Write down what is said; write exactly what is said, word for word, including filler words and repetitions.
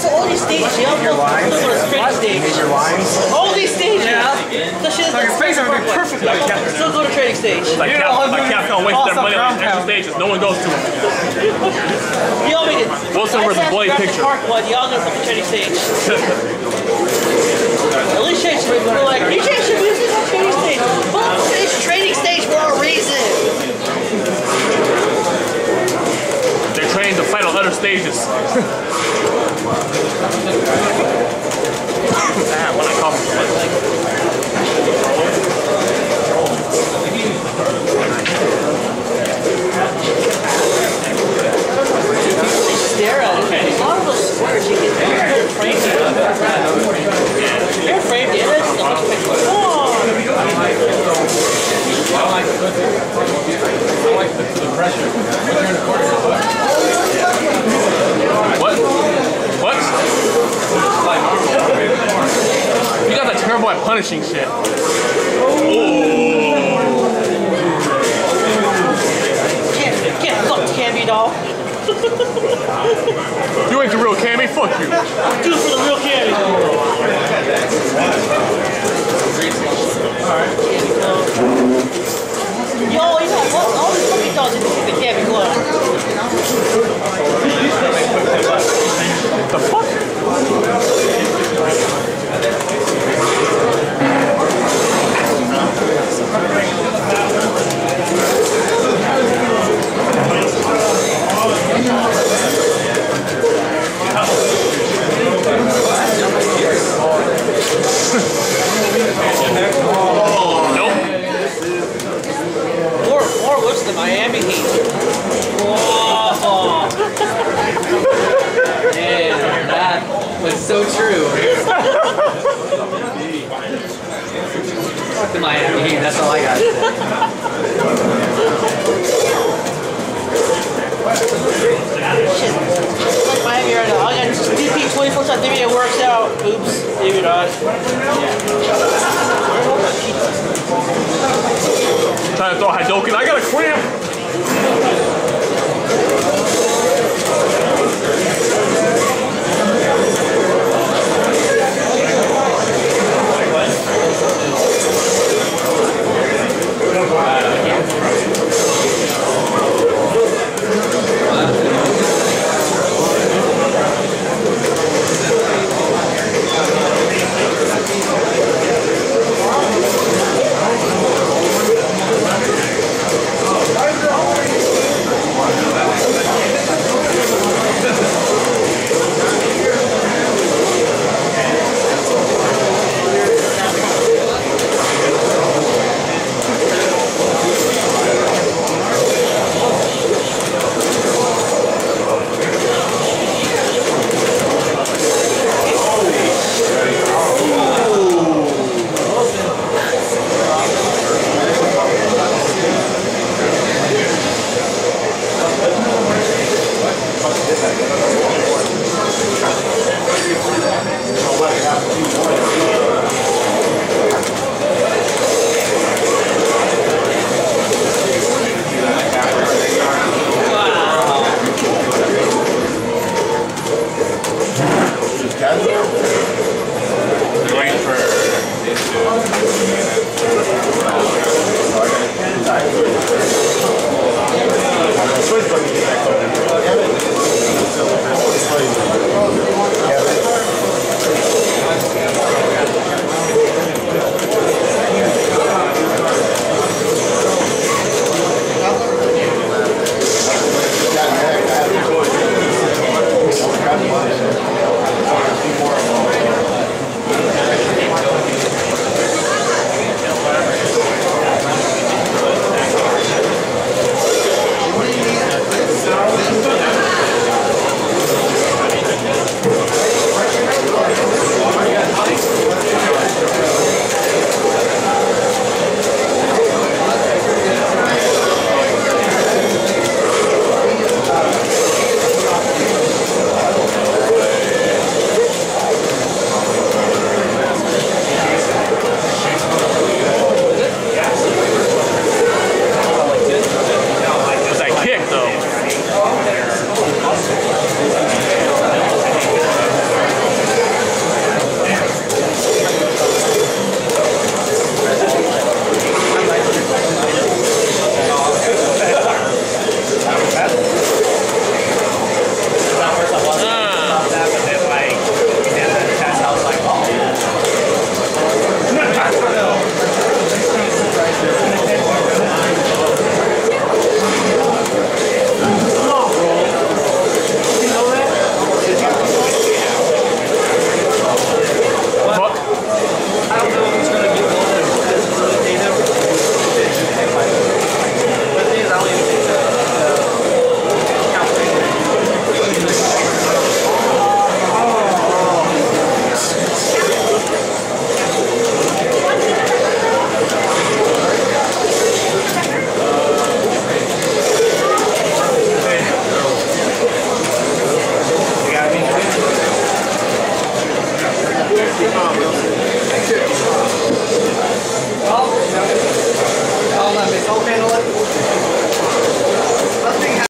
so all these stages, you know, your lines. Training stage. Your lines. All these stages. Yeah. The shit is like his face would be perfect like that. Still go to training stage. Like Cap, like Capcom wasted their money on these extra stages. No one goes to them. Y'all make it. Wilson versus Blade picture. Park one, y'all gonna put the training stage. At least change it. We're like, you changed your music on training stage. Well, it's training stage for a reason. They're trained to fight on other stages. Damn, when I come from Stare at it. A lot of those squares you get they're framed. They're framed in it. The most picture. Oh! I like the, I like the, the pressure. When you're in the corner, what? What? You guys are terrible at punishing shit. Oh. Can't, can't fuck Cammy, doll. You ain't the real Cammy, fuck you. Do it for the real Cammy. Alright. Yo, you know, all these fucking dolls in the Cammy glove. The fuck? Nope. More, more worse than Miami Heat. Whoa. man, that was so true. Fuck the Miami Heat, that's all I got to say. Shit. Like Miami right now. I got D P twenty-four seven. Maybe it works out. Oops. Maybe not. Trying to throw Hadouken. I got a cramp. More I'll let me soul handle it.